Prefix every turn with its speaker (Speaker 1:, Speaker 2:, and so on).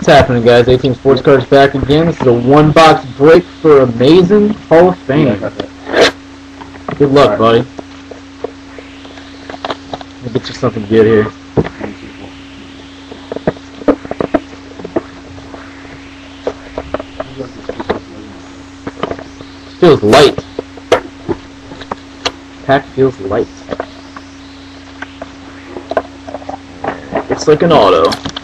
Speaker 1: What's happening, guys? 18 Sports Cards back again. This is a one-box break for Amazing Hall of Fame. Good luck, buddy. I'll get you something good here. Feels light. Pack feels light. It's like an auto.